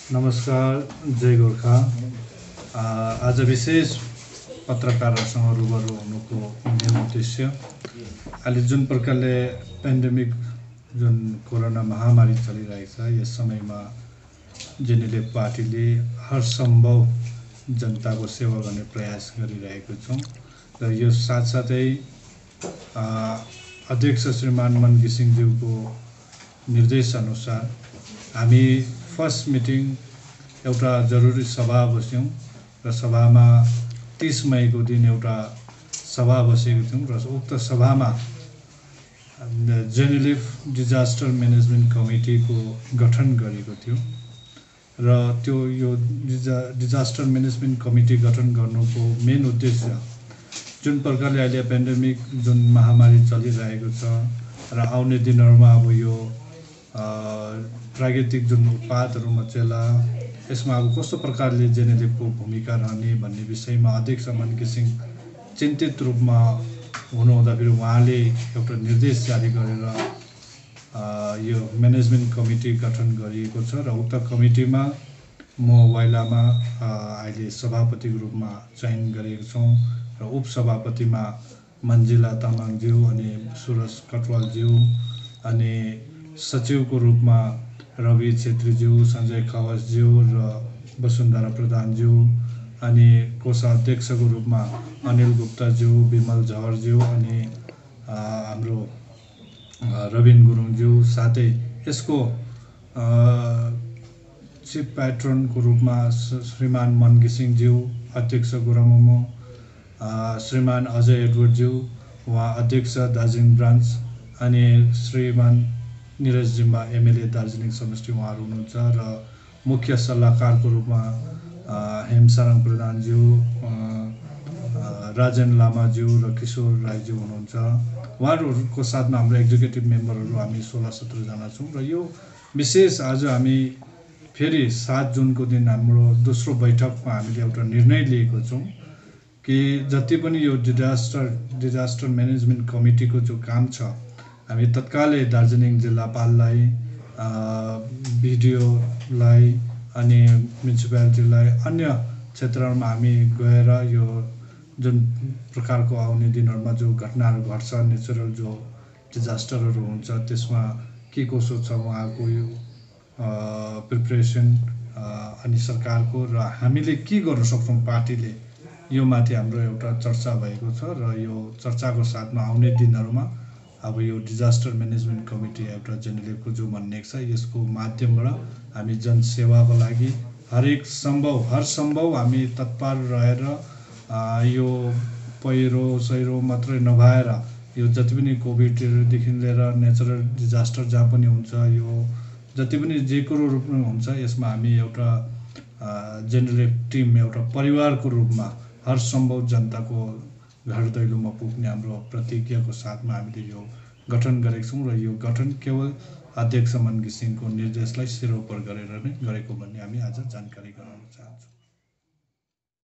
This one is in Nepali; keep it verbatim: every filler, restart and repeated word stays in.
नमस्कार, जय गोर्खा। आज विशेष पत्रकारहरूसँग रुबरु हुनुको मेन उद्देश्य अहिले जुन प्रकारले पेन्डेमिक जुन कोरोना महामारी चलिरहेको छ यस समयमा जेनेलिफ पार्टीले हर सम्भव जनताको सेवा गर्ने प्रयास गरिरहेको छौँ र यो साथसाथै अध्यक्ष श्रीमान मन घिसिङज्यूको निर्देश अनुसार हामी फर्स्ट मिटिङ एउटा जरुरी सभा बस्यौँ र सभामा तीस मईको दिन एउटा सभा बसेको थियौँ र उक्त सभामा जेनेलिफ डिजास्टर म्यानेजमेन्ट कमिटीको गठन गरेको थियो र त्यो यो डिजा डिजास्टर म्यानेजमेन्ट कमिटी गठन गर्नुको मेन उद्देश्य जुन प्रकारले अहिले पेन्डेमिक जुन महामारी चलिरहेको छ र आउने दिनहरूमा अब यो प्राकृतिक जुन उत्पादहरू मचेला यसमा अब कस्तो प्रकारले जेनेलिफको भूमिका रहने भन्ने विषयमा अध्यक्ष मन घिसिङ चिन्तित रूपमा हुनुहुँदाखेरि उहाँले एउटा निर्देश जारी गरेर यो म्यानेजमेन्ट कमिटी गठन गरिएको छ र उक्त कमिटीमा म वाइलामा अहिले सभापतिको रूपमा चयन गरेको छौँ र उपसभापतिमा मन्जिला तामाङज्यू अनि सुरज कटवालज्यू अनि सचिवको रूपमा रवि छेत्रीज्यू, सञ्जय खवासज्यू र वसुन्धरा प्रधानज्यू अनि कोषाध्यक्षको रूपमा अनिल गुप्ताज्यू, विमल जहरज्यू अनि हाम्रो रविन गुरुङज्यू, साथै यसको चिफ प्याट्रनको रूपमा श्रीमान मन घिसिङज्यू, अध्यक्ष गुरामोमो, श्रीमान अजय एडवर्डज्यू, उहाँ अध्यक्ष दार्जिलिङ ब्रान्च अनि श्रीमान निरज जिम्बा एमएलए दार्जिलिङ समष्टि उहाँहरू हुनुहुन्छ र मुख्य सल्लाहकारको रूपमा हेमसारङ प्रधानज्यू, राजेन लामाज्यू र किशोर राईज्यू हुनुहुन्छ। उहाँहरूको साथमा हाम्रो एक्जिक्युटिभ मेम्बरहरू हामी सोह्र सत्रजना छौँ र यो विशेष आज हामी फेरि सात जुनको दिन हाम्रो दोस्रो बैठकमा हामीले एउटा निर्णय लिएको छौँ कि जति पनि यो डिजास्टर डिजास्टर म्यानेजमेन्ट कमिटीको जो काम छ हामी तत्कालै दार्जिलिङ जिल्लापाललाई बिडिओलाई अनि म्युनिसिपालिटीलाई अन्य क्षेत्रहरूमा हामी गएर यो जुन प्रकारको आउने दिनहरूमा जो घटनाहरू घट्छ नेचुरल जो डिजास्टरहरू हुन्छ त्यसमा के कसो छ उहाँको यो प्रिपरेसन अनि सरकारको र हामीले के गर्न सक्छौँ पार्टीले यो माथि हाम्रो एउटा चर्चा भएको छ र यो चर्चाको साथमा आउने दिनहरूमा अब यो डिजास्टर म्यानेजमेन्ट कमिटी एउटा जेनेलिफको जो बन्नेको छ यसको माध्यमबाट हामी जनसेवाको लागि हरेक सम्भव हर सम्भव हामी तत्पर रहेर यो पहिरो सहिरो मात्रै नभएर यो जति पनि कोभिडदेखि लिएर नेचुरल डिजास्टर जहाँ पनि हुन्छ यो जति पनि जे कुरो रूपमा हुन्छ यसमा हामी एउटा जेनेलिफ टिम एउटा परिवारको रूपमा हर सम्भव जनताको घर दैलोमा पुग्ने हाम्रो प्रतिज्ञाको साथमा हामीले यो गठन गरेका छौँ र यो गठन केवल अध्यक्ष मन घिसिङको निर्देशलाई सिरोपर गरेर नै गरेको भन्ने हामी आज जानकारी गराउन चाहन्छौँ।